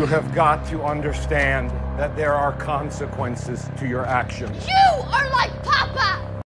You have got to understand that there are consequences to your actions. You are like